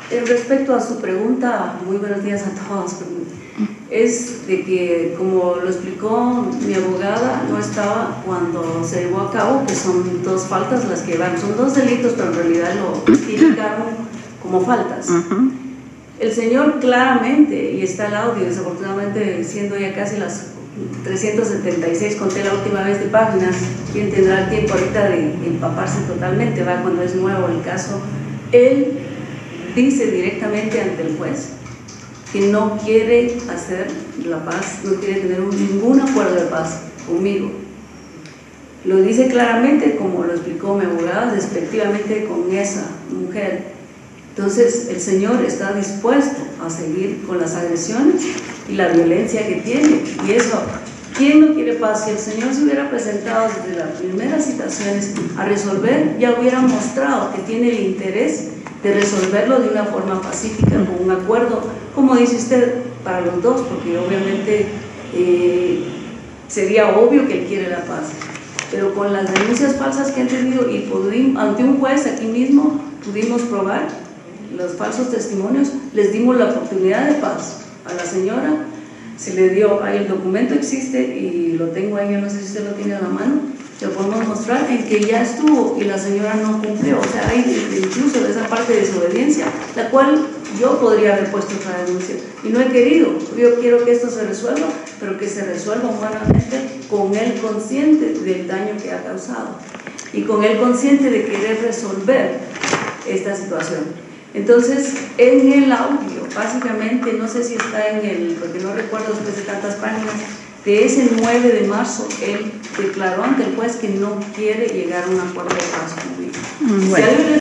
Respecto a su pregunta, muy buenos días a todos. Es de que, como lo explicó mi abogada, no estaba cuando se llevó a cabo, que son dos faltas las que van, son dos delitos, pero en realidad lo tipificaron como faltas. El señor claramente, y está el audio, desafortunadamente siendo ya casi las 376, conté la última vez de páginas, quien tendrá el tiempo ahorita de empaparse totalmente, va cuando es nuevo el caso. Él dice directamente ante el juez que no quiere hacer la paz, no quiere tener ningún acuerdo de paz conmigo. Lo dice claramente, como lo explicó mi abogada, despectivamente con esa mujer. Entonces el señor está dispuesto a seguir con las agresiones y la violencia que tiene. Y eso, ¿quién no quiere paz? Si el señor se hubiera presentado desde las primeras citaciones a resolver, ya hubiera mostrado que tiene el interés de resolverlo de una forma pacífica, con un acuerdo, como dice usted, para los dos, porque obviamente sería obvio que él quiere la paz. Pero con las denuncias falsas que han tenido, y ante un juez aquí mismo pudimos probar los falsos testimonios, les dimos la oportunidad de paz a la señora, se le dio, ahí el documento existe y lo tengo ahí, yo no sé si usted lo tiene a la mano, lo podemos mostrar, en que ya estuvo y la señora no cumplió. O sea, hay incluso de esa parte de desobediencia, la cual yo podría haber puesto otra denuncia y no he querido. Yo quiero que esto se resuelva, pero que se resuelva humanamente, con él consciente del daño que ha causado y con él consciente de querer resolver esta situación. Entonces, en el audio, básicamente, no sé si está en el, porque no recuerdo después de tantas páginas, de ese 9 de marzo, él declaró ante el juez que no quiere llegar a un acuerdo de paz conmigo. Bueno.